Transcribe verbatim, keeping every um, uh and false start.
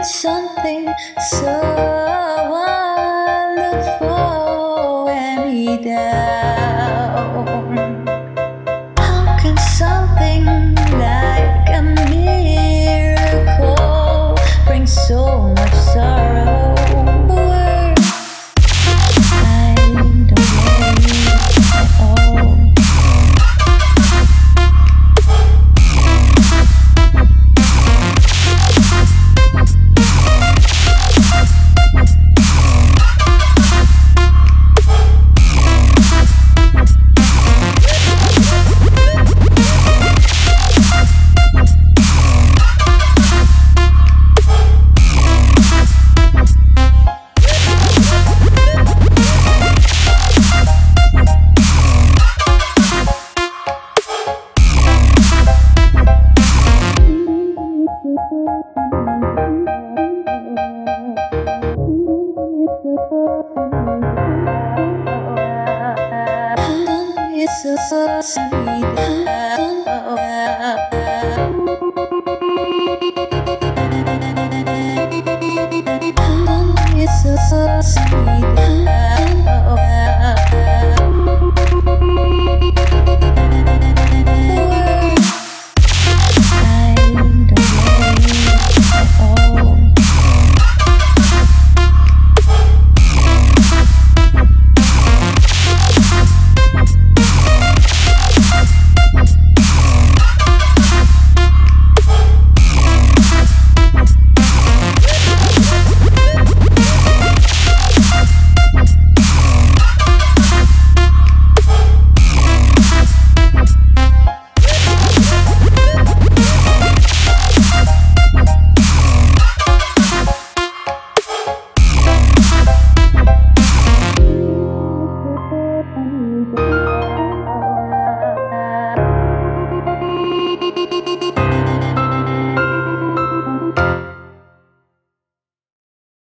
can something so wonderful wear me down? How can something like a miracle bring so much sorrow? Words I don't get at all. So sweet.